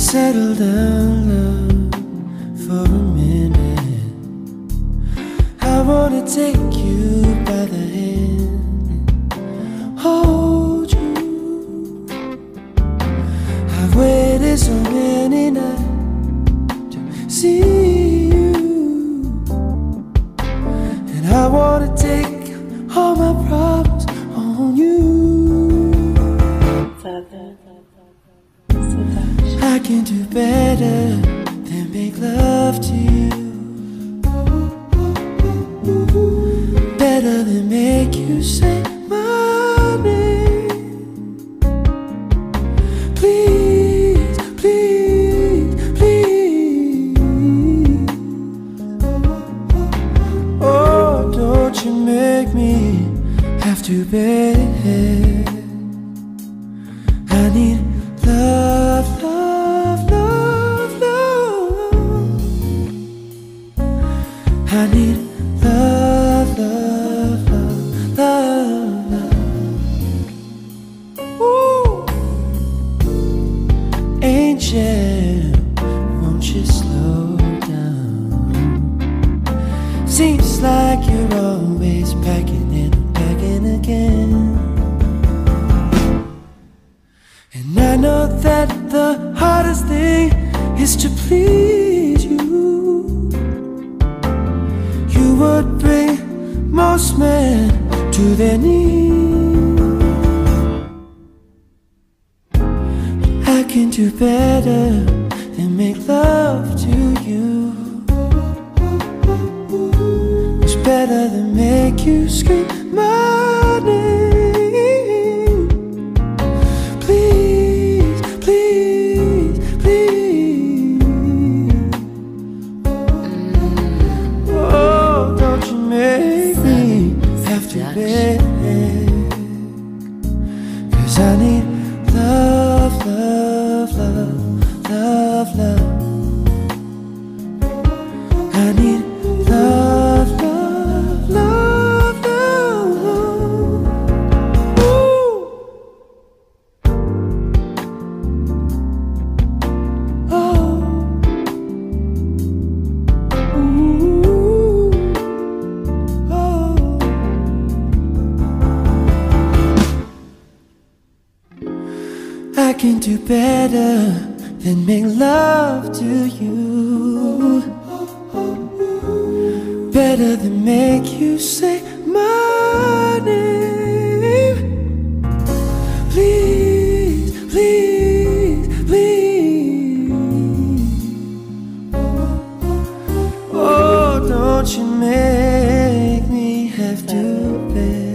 Settle down, love, for a minute. I wanna take you by the hand and hold you. I've waited so many nights to see you, and I wanna take all my problems on you. I can do better than make love to you, better than make you say my name. Please, please, please. Oh, don't you make me have to beg. I need love, love, love, love. I need love, love, love, love, love. Ooh. Angel, won't you slow down? Seems like you're always packing and packing again. And I know that the hardest thing is to please you. You would bring most men to their knees. I can do better than make love to you. It's better than make you scream my name. Please, please, please. Oh, don't you make me have to beg. 'Cause I need love, love, love, love, love. I need love, love, love, love. Ooh. Oh. Ooh. Oh. I can do better than make love to you, better than make you say my name. Please, please, please. Oh, don't you make me have to beg.